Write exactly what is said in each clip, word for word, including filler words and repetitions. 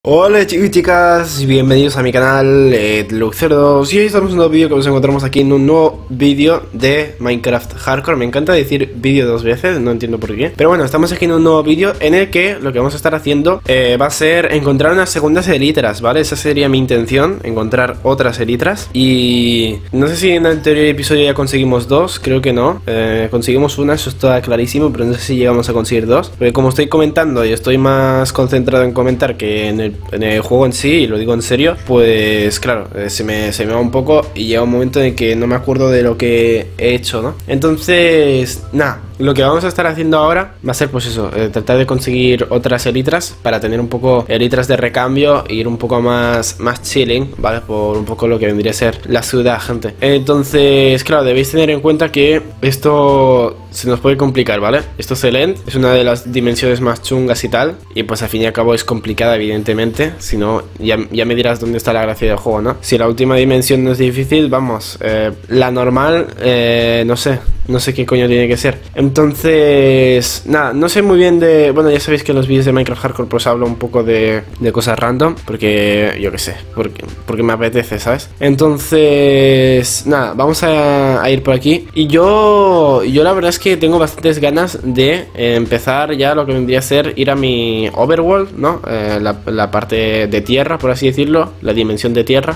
Hola chicos y chicas, bienvenidos a mi canal, eh, Luxerdos, y hoy estamos en mi canal, eh, bienvenidos a mi canal, eh, Luxerdos, y hoy estamos en un nuevo vídeo que nos encontramos aquí en un nuevo vídeo de Minecraft Hardcore. Me encanta decir vídeo dos veces, no entiendo por qué, pero bueno, estamos aquí en un nuevo vídeo en el que lo que vamos a estar haciendo eh, va a ser encontrar unas segundas elitras, ¿vale? Esa sería mi intención, encontrar otras elitras, y no sé si en el anterior episodio ya conseguimos dos, creo que no, eh, conseguimos una, eso está clarísimo, pero no sé si llegamos a conseguir dos, porque como estoy comentando y estoy más concentrado en comentar que en el, en el juego en sí, y lo digo en serio, pues claro, eh, se, me, se me va un poco y llega un momento en que no me acuerdo de lo que he hecho, ¿no? Entonces, nada, lo que vamos a estar haciendo ahora va a ser pues eso, eh, tratar de conseguir otras elitras para tener un poco elitras de recambio e ir un poco más, más chilling, ¿vale? Por un poco lo que vendría a ser la ciudad, gente. Entonces, claro, debéis tener en cuenta que esto se nos puede complicar, ¿vale? Esto es el End, es una de las dimensiones más chungas y tal, y pues al fin y al cabo es complicada, evidentemente. Si no, ya, ya me dirás dónde está la gracia del juego, ¿no? Si la última dimensión no es difícil, vamos, eh, la normal, eh, no sé, no sé qué coño tiene que ser. Entonces, nada, no sé muy bien de... Bueno, ya sabéis que en los vídeos de Minecraft Hardcore pues hablo un poco de, de cosas random, porque yo qué sé, porque, porque me apetece, ¿sabes? Entonces, nada, vamos a, a ir por aquí. Y yo, yo la verdad es que tengo bastantes ganas de eh, empezar ya lo que vendría a ser ir a mi overworld, ¿no? Eh, la, la parte de tierra, por así decirlo, la dimensión de tierra.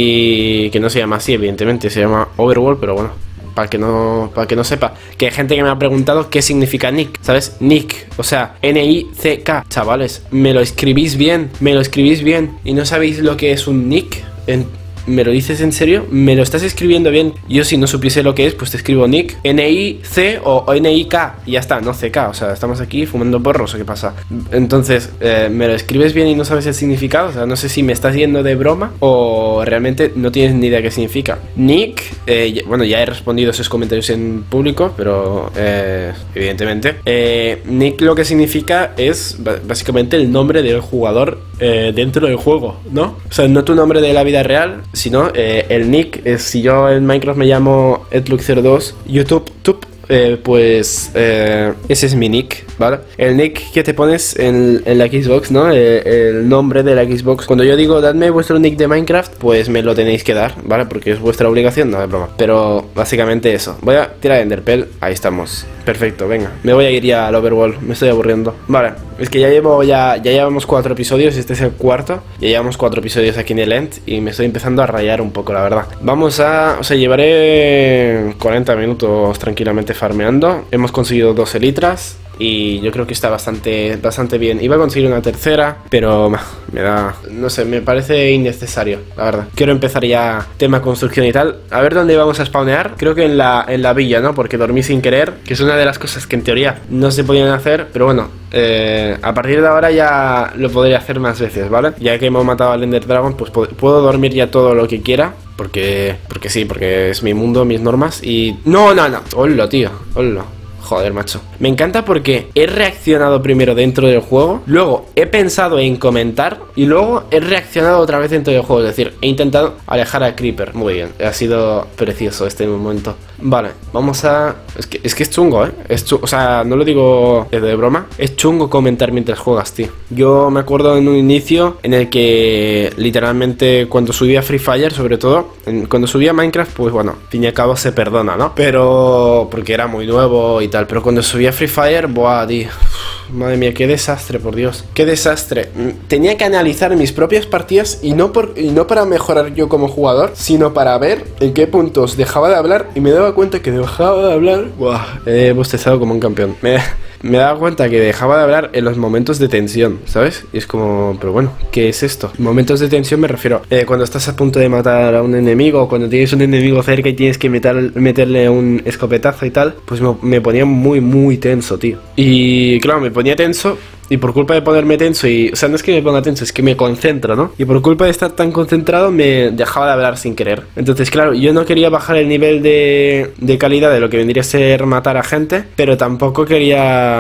Y que no se llama así, evidentemente, se llama overworld, pero bueno, para que no para que no sepa, que hay gente que me ha preguntado qué significa nick, ¿sabes? Nick, o sea, N I C K, chavales, me lo escribís bien, me lo escribís bien y no sabéis lo que es un nick. En ¿Me lo dices en serio? ¿Me lo estás escribiendo bien? Yo si no supiese lo que es, pues te escribo Nick, N I C o N I K y ya está, no C K, o sea, estamos aquí fumando porros, ¿o qué pasa? Entonces, eh, ¿me lo escribes bien y no sabes el significado? O sea, no sé si me estás yendo de broma o realmente no tienes ni idea qué significa. Nick, eh, bueno, ya he respondido esos comentarios en público, pero eh, evidentemente. Eh, Nick lo que significa es básicamente el nombre del jugador eh, dentro del juego, ¿no? O sea, no tu nombre de la vida real, sino eh, el nick. Es, si yo en Minecraft me llamo edluxer2, YouTube, tup, eh, pues eh, ese es mi nick, ¿vale? El nick que te pones en, en la Xbox, ¿no? El, el nombre de la Xbox. Cuando yo digo, dadme vuestro nick de Minecraft, pues me lo tenéis que dar, ¿vale? Porque es vuestra obligación, no es broma. Pero básicamente eso. Voy a tirar Enderpearl, ahí estamos. Perfecto, venga. Me voy a ir ya al overworld, me estoy aburriendo. Vale, es que ya llevo, ya, ya llevamos cuatro episodios, este es el cuarto. Ya llevamos cuatro episodios aquí en el End y me estoy empezando a rayar un poco, la verdad. Vamos a... O sea, llevaré cuarenta minutos tranquilamente farmeando. Hemos conseguido dos elitras y yo creo que está bastante, bastante bien. Iba a conseguir una tercera, pero me da... No sé, me parece innecesario, la verdad. Quiero empezar ya tema construcción y tal. A ver dónde vamos a spawnear. Creo que en la, en la villa, ¿no? Porque dormí sin querer, que es una de las cosas que en teoría no se podían hacer, pero bueno, eh, a partir de ahora ya lo podré hacer más veces, ¿vale? Ya que hemos matado al Ender Dragon, pues puedo dormir ya todo lo que quiera. Porque, porque sí, porque es mi mundo, mis normas y... No, no, no. Hola, tío, hola. Joder, macho. Me encanta porque he reaccionado primero dentro del juego, luego he pensado en comentar y luego he reaccionado otra vez dentro del juego. Es decir, he intentado alejar al Creeper. Muy bien, ha sido precioso este momento. Vale, vamos a... Es que es, que es chungo, ¿eh? Es chungo. O sea, no lo digo de broma. Es chungo comentar mientras juegas, tío. Yo me acuerdo en un inicio en el que literalmente cuando subía Free Fire, sobre todo, en, cuando subía Minecraft, pues bueno, al fin y al cabo se perdona, ¿no? Pero... porque era muy nuevo y tal, pero cuando subía Free Fire, buah, tío, madre mía, qué desastre, por Dios, qué desastre. Tenía que analizar mis propias partidas y no, por, y no para mejorar yo como jugador, sino para ver en qué puntos dejaba de hablar y me daba cuenta que dejaba de hablar, buah, he bostezado como un campeón. Me... Me daba cuenta que dejaba de hablar en los momentos de tensión, ¿sabes? Y es como, pero bueno, ¿qué es esto? Momentos de tensión me refiero eh, cuando estás a punto de matar a un enemigo, o cuando tienes un enemigo cerca y tienes que meter, meterle un escopetazo y tal, pues me, me ponía muy, muy tenso, tío. Y claro, me ponía tenso. Y por culpa de ponerme tenso y... O sea, no es que me ponga tenso, es que me concentro, ¿no? Y por culpa de estar tan concentrado me dejaba de hablar sin querer. Entonces, claro, yo no quería bajar el nivel de, de calidad de lo que vendría a ser matar a gente, pero tampoco quería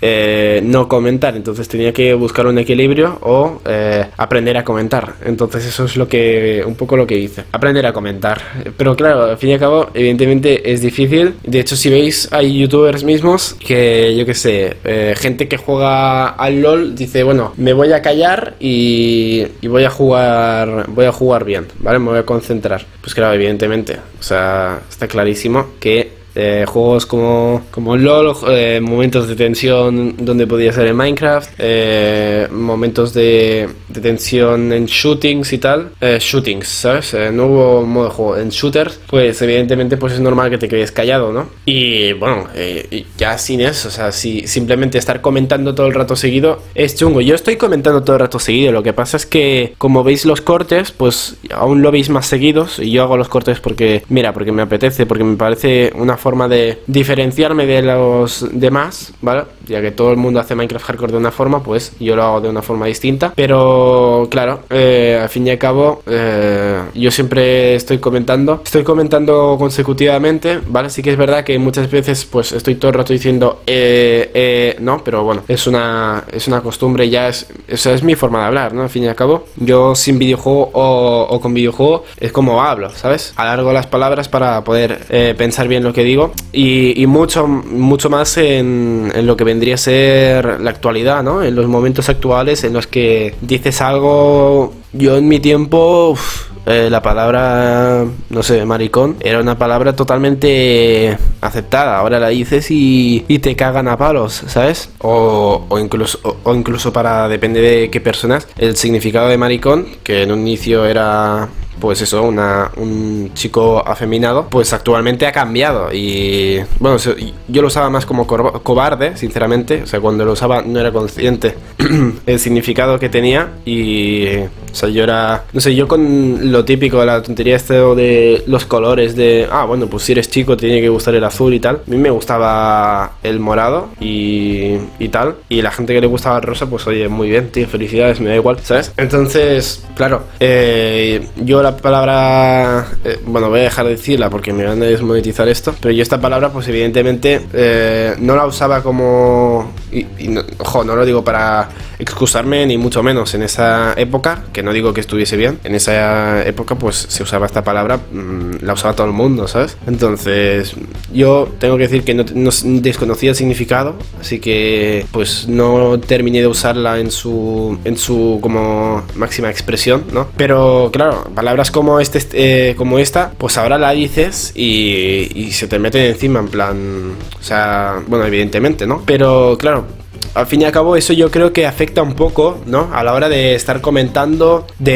eh, no comentar, entonces tenía que buscar un equilibrio o eh, aprender a comentar. Entonces eso es lo que un poco lo que hice, aprender a comentar. Pero claro, al fin y al cabo, evidentemente es difícil. De hecho, si veis, hay youtubers mismos que, yo que sé, eh, gente que juega al LOL dice, bueno, me voy a callar y, y voy a jugar voy a jugar bien, ¿vale? Me voy a concentrar. Pues claro, evidentemente, o sea, está clarísimo que Eh, juegos como, como LOL, eh, momentos de tensión donde podía ser en Minecraft, eh, momentos de, de tensión en shootings y tal, eh, shootings, ¿sabes? Eh, nuevo modo de juego en shooters, pues evidentemente pues es normal que te quedes callado, ¿no? Y bueno, eh, y ya sin eso, o sea, si simplemente estar comentando todo el rato seguido es chungo. Yo estoy comentando todo el rato seguido, lo que pasa es que como veis los cortes, pues aún lo veis más seguidos, y yo hago los cortes porque, mira, porque me apetece, porque me parece una forma de diferenciarme de los demás, ¿vale? Ya que todo el mundo hace Minecraft Hardcore de una forma, pues yo lo hago de una forma distinta. Pero claro, eh, al fin y al cabo, eh, yo siempre estoy comentando, estoy comentando consecutivamente, ¿vale? Sí que es verdad que muchas veces pues estoy todo el rato diciendo eh, eh, no, pero bueno, es una, es una costumbre, ya es, esa es mi forma de hablar, ¿no? Al fin y al cabo, yo sin videojuego o, o con videojuego es como hablo, ¿sabes? Alargo las palabras para poder eh, pensar bien lo que digo. Y, y mucho, mucho más en, en lo que vendría a ser la actualidad, ¿no? En los momentos actuales en los que dices algo. Yo en mi tiempo, uf, eh, la palabra, no sé, maricón, era una palabra totalmente aceptada. Ahora la dices y, y te cagan a palos, ¿sabes? O, o, incluso, o, o incluso para, depende de qué personas, el significado de maricón, que en un inicio era, pues eso, una, un chico afeminado, pues actualmente ha cambiado. Y bueno, yo lo usaba más como cobarde, sinceramente. O sea, cuando lo usaba no era consciente el significado que tenía. Y o sea, yo era, no sé, yo con lo típico, la tontería esto de los colores, de, ah, bueno, pues si eres chico te tiene que gustar el azul y tal. A mí me gustaba el morado y, y tal. Y la gente que le gustaba el rosa, pues oye, muy bien, tío, felicidades, me da igual, ¿sabes? Entonces, claro, eh, yo la palabra, eh, bueno, voy a dejar de decirla porque me van a desmonetizar esto, pero yo esta palabra pues evidentemente eh, no la usaba como, y, y no, ojo, no lo digo para excusarme ni mucho menos. En esa época, que no digo que estuviese bien, en esa época pues se usaba esta palabra, mmm, la usaba todo el mundo, ¿sabes? Entonces yo tengo que decir que no, no desconocía el significado, así que pues no terminé de usarla en su, en su como máxima expresión, ¿no? Pero claro, palabras como este, eh, como esta, pues ahora la dices y, y se te meten encima, en plan, o sea, bueno, evidentemente, ¿no? Pero claro, al fin y al cabo eso yo creo que afecta un poco, ¿no? A la hora de estar comentando, de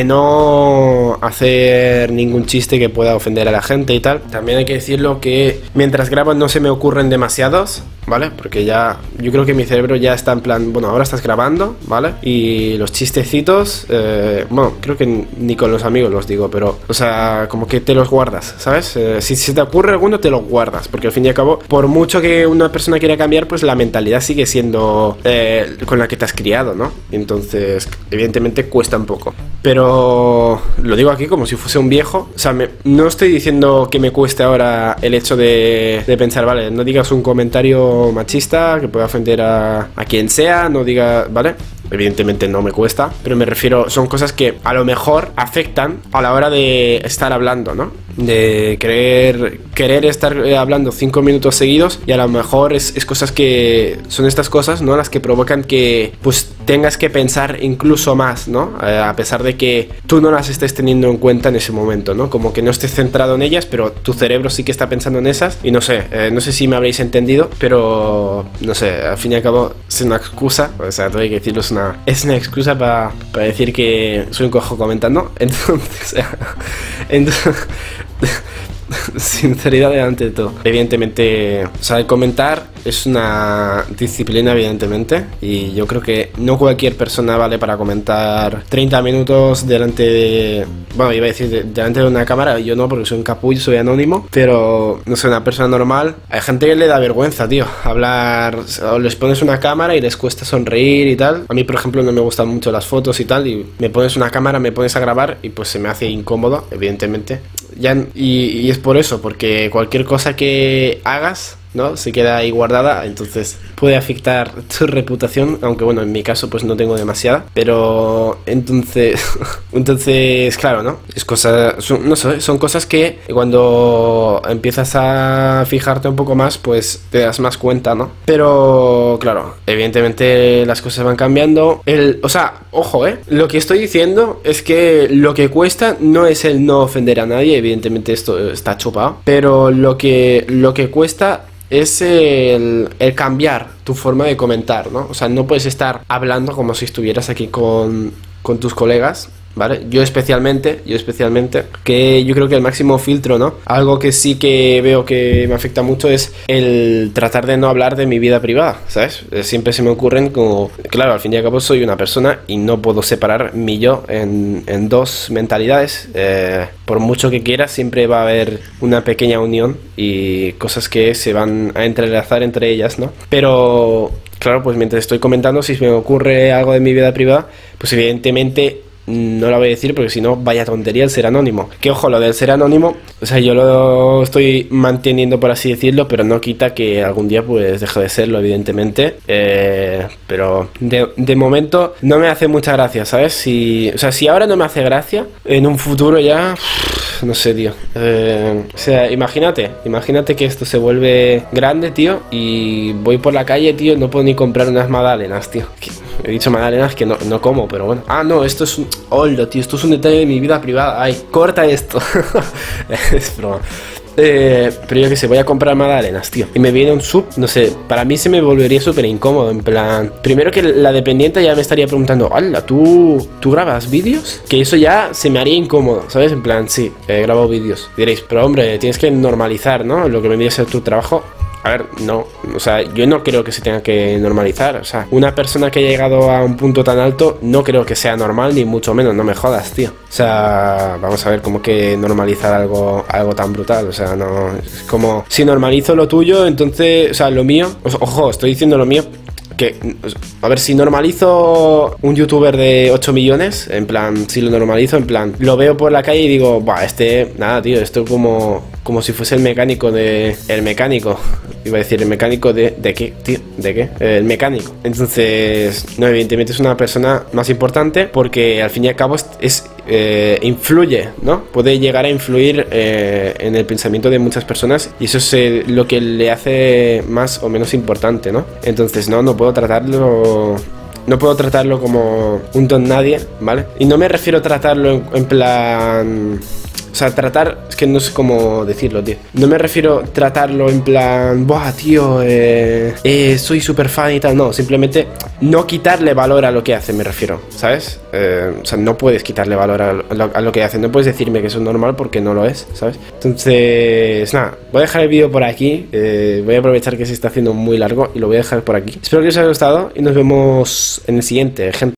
no hacer ningún chiste que pueda ofender a la gente y tal. También hay que decirlo que mientras grabo no se me ocurren demasiados, ¿vale? Porque ya, yo creo que mi cerebro ya está en plan, bueno, ahora estás grabando, ¿vale? Y los chistecitos, eh, bueno, creo que ni con los amigos los digo, pero, o sea, como que te los guardas, ¿sabes? Eh, si se te ocurre alguno, te lo guardas, porque al fin y al cabo, por mucho que una persona quiera cambiar, pues la mentalidad sigue siendo eh, con la que te has criado, ¿no? Entonces, evidentemente cuesta un poco. Pero lo digo aquí como si fuese un viejo, o sea, me, no estoy diciendo que me cueste ahora el hecho de, de pensar, vale, no digas un comentario machista que pueda ofender a, a quien sea, no diga, ¿vale? Evidentemente no me cuesta, pero me refiero, son cosas que a lo mejor afectan a la hora de estar hablando, ¿no? De querer, querer estar hablando cinco minutos seguidos, y a lo mejor es, es cosas que son estas cosas, ¿no? Las que provocan que pues tengas que pensar incluso más, ¿no? Eh, a pesar de que tú no las estés teniendo en cuenta en ese momento, ¿no? Como que no estés centrado en ellas, pero tu cerebro sí que está pensando en esas. Y no sé, eh, no sé si me habréis entendido, pero no sé, al fin y al cabo es una excusa, o sea, tengo que decirlo, es una, es una excusa para, para decir que soy un cojo comentando. Entonces, entonces sinceridad delante de todo. Evidentemente, o sea, el comentar es una disciplina, evidentemente, y yo creo que no cualquier persona vale para comentar treinta minutos delante de, bueno, iba a decir de, delante de una cámara. Yo no, porque soy un capullo, soy anónimo, pero no sé, una persona normal, hay gente que le da vergüenza, tío, hablar, o les pones una cámara y les cuesta sonreír y tal. A mí, por ejemplo, no me gustan mucho las fotos y tal, y me pones una cámara, me pones a grabar y pues se me hace incómodo, evidentemente. Ya, y, y es por eso, porque cualquier cosa que hagas ¿no? Se queda ahí guardada, entonces puede afectar tu reputación, aunque bueno, en mi caso pues no tengo demasiada, pero entonces, entonces claro, ¿no? Es cosa, son, no sé, son cosas que cuando empiezas a fijarte un poco más, pues te das más cuenta, ¿no? Pero claro, evidentemente las cosas van cambiando, el, o sea, ojo, ¿eh? Lo que estoy diciendo es que lo que cuesta no es el no ofender a nadie, evidentemente esto está chupado, pero lo que, lo que cuesta es el, el cambiar tu forma de comentar, ¿no? O sea, no puedes estar hablando como si estuvieras aquí con, con tus colegas, ¿vale? Yo especialmente, yo especialmente, que yo creo que el máximo filtro, ¿no? Algo que sí que veo que me afecta mucho es el tratar de no hablar de mi vida privada, ¿sabes? Siempre se me ocurren como, claro, al fin y al cabo soy una persona y no puedo separar mi yo en, en dos mentalidades. Eh, por mucho que quiera, siempre va a haber una pequeña unión y cosas que se van a entrelazar entre ellas, ¿no? Pero, claro, pues mientras estoy comentando, si me ocurre algo de mi vida privada, pues evidentemente no lo voy a decir porque si no, vaya tontería el ser anónimo. Que ojo, lo del ser anónimo, o sea, yo lo estoy manteniendo, por así decirlo, pero no quita que algún día pues deje de serlo, evidentemente. Eh, pero de, de momento no me hace mucha gracia, ¿sabes? Si, o sea, si ahora no me hace gracia, en un futuro ya, no sé, tío. Eh, o sea, imagínate, imagínate que esto se vuelve grande, tío, y voy por la calle, tío, no puedo ni comprar unas magdalenas, tío. He dicho magdalenas que no, no como, pero bueno. Ah, no, esto es un... Hola, tío, esto es un detalle de mi vida privada. Ay, corta esto. Es broma. Eh, pero yo que sé, voy a comprar magdalenas, tío, y me viene un sub, no sé, para mí se me volvería súper incómodo, en plan, primero que la dependiente ya me estaría preguntando, hola, ¿tú, ¿tú grabas vídeos? Que eso ya se me haría incómodo, ¿sabes? En plan, sí, he grabado vídeos. Diréis, pero hombre, tienes que normalizar, ¿no? Lo que vendría a ser tu trabajo. A ver, no, o sea, yo no creo que se tenga que normalizar. O sea, una persona que ha llegado a un punto tan alto no creo que sea normal, ni mucho menos, no me jodas, tío. O sea, vamos a ver cómo que normalizar algo, algo tan brutal. O sea, no, es como, si normalizo lo tuyo, entonces, o sea, lo mío, ojo, estoy diciendo lo mío, que, a ver, si normalizo un youtuber de ocho millones, en plan, si lo normalizo, en plan, lo veo por la calle y digo, buah, este, nada, tío, esto como, como si fuese el mecánico de, el mecánico, iba a decir, el mecánico de, ¿de qué, tío? ¿De qué? El mecánico. Entonces, no, evidentemente es una persona más importante porque al fin y al cabo es, es eh, influye, ¿no? Puede llegar a influir eh, en el pensamiento de muchas personas y eso es eh, lo que le hace más o menos importante, ¿no? Entonces, no, no puedo tratarlo... No puedo tratarlo como un don nadie, ¿vale? Y no me refiero a tratarlo en, en plan... O sea, tratar, es que no sé cómo decirlo, tío. No me refiero a tratarlo en plan, buah, tío, eh, eh, soy súper fan y tal. No, simplemente no quitarle valor a lo que hace, me refiero, ¿sabes? Eh, o sea, no puedes quitarle valor a lo, a lo que hace. No puedes decirme que eso es normal porque no lo es, ¿sabes? Entonces, nada, voy a dejar el vídeo por aquí. Eh, voy a aprovechar que se está haciendo muy largo y lo voy a dejar por aquí. Espero que os haya gustado y nos vemos en el siguiente, gente.